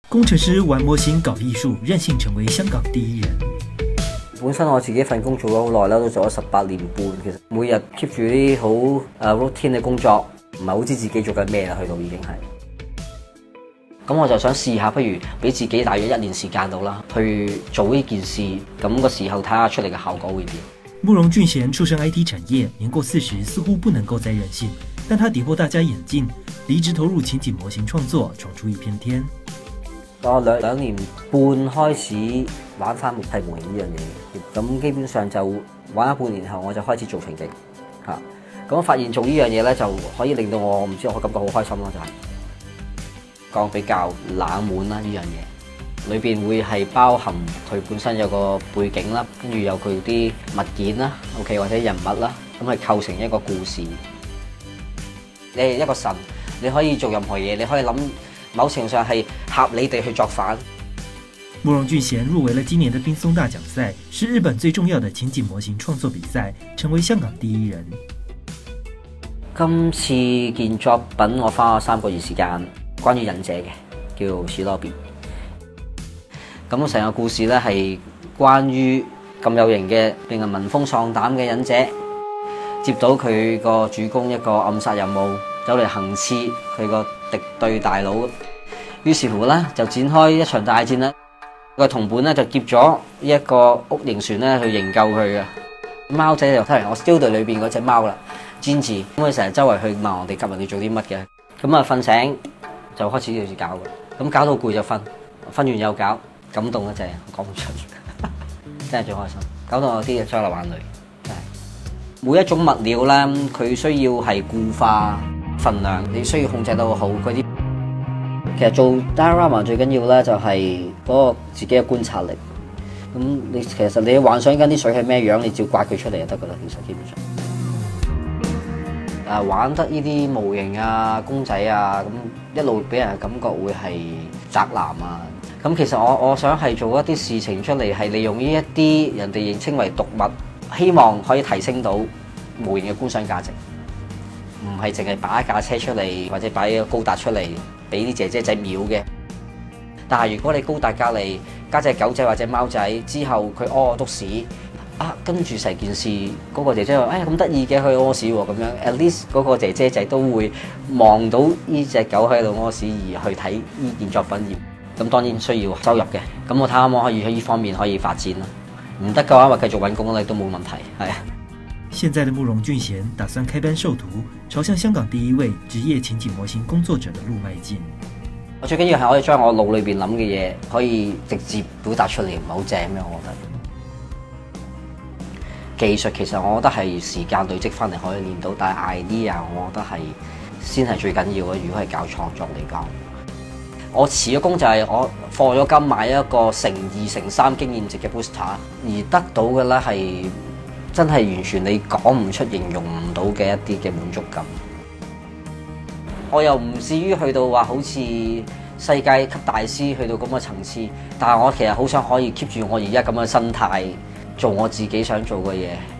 工程師玩模型搞藝術，任性成為香港第一人。 本身我自己份工做咗好耐啦，都做咗18年半。其實每日 keep 住啲好routine 嘅工作，唔係好知自己做緊咩啦，去到已經係。咁我就想試下，不如俾自己大約1年時間到啦，去做呢件事，咁個時候睇下出嚟嘅效果會點。 慕容俊賢出身 IT 產業，年過40，似乎不能夠再任性，但他跌破大家眼鏡，離職投入情景模型創作，闖出一片天。 我兩年半開始玩翻木替模型呢樣嘢，咁基本上就玩咗半年後，我就開始做情景嚇。咁我發現做呢樣嘢咧，就可以令到我唔知我感覺好開心咯，就係講比較冷門啦呢樣嘢，裏邊會係包含佢本身有個背景啦，跟住有佢啲物件啦 ，OK 或者人物啦，咁去構成一個故事。你係一個神，你可以做任何嘢，你可以諗。某程度上係合理地去作反。 慕容俊賢入圍了今年的冰松大獎賽，是日本最重要的情景模型創作比賽，成為香港第一人。 今次件作品我花咗3個月時間，關於忍者嘅，叫史羅比。咁成個故事咧係關於咁有型嘅，令人聞風喪膽嘅忍者，接到佢個主公一個暗殺任務，走嚟行刺佢個敵對大佬，於是乎咧就展開一場大戰啦。個同伴咧就劫咗一個屋型船咧去營救佢嘅。貓仔就睇嚟我 studio 裏邊嗰隻貓啦，Gingy，咁佢成日周圍去問我哋急人哋做啲乜嘅。咁啊瞓醒就開始要搞嘅，咁搞到攰就瞓，瞓完又搞，感動一隻，講唔出，真係最開心，搞到我啲嘢雙流眼淚。真係每一種物料咧，佢需要係固化。份量你需要控制到好嗰啲，其實做 diorama 最緊要咧就係嗰個自己嘅觀察力。咁你其實你幻想緊啲水係咩樣，你照刮佢出嚟就得噶啦。其實基本上，玩得呢啲模型啊、公仔啊，咁一路俾人嘅感覺會係宅男啊。咁其實我想係做一啲事情出嚟，係利用呢一啲人哋認稱為讀物，希望可以提升到模型嘅觀賞價值。唔係淨係擺一架車出嚟，或者擺一個高達出嚟俾啲姐姐仔秒嘅。但係如果你高達隔離加隻狗仔或者貓仔，之後佢屙篤屎啊，跟住成件事嗰個姐姐話：哎呀咁得意嘅，佢屙屎喎咁樣。At least 嗰個姐姐仔都會望到呢隻狗喺度屙屎而去睇呢件作品。咁當然需要收入嘅。咁我睇下可唔可以喺呢方面可以發展啦。唔得嘅話，咪繼續揾工咧都冇問題，係啊。 現在的慕容俊賢打算開班授徒，朝向香港第一位職業情景模型工作者的路邁進。 我最緊要係可以將我腦裏邊諗嘅嘢可以直接表達出嚟，唔係好正咩？我覺得技術其實我覺得係時間累積翻嚟可以練到，但係 idea 我覺得係先係最緊要嘅。如果係搞創作嚟講，我辭咗工就係我課咗金買一個乘2乘3經驗值嘅 booster， 而得到嘅咧係。真係完全你講唔出、形容唔到嘅一啲嘅滿足感。我又唔至於去到話好似世界級大師去到咁嘅層次，但係我其實好想可以 keep 住我而家咁嘅心態，做我自己想做嘅嘢。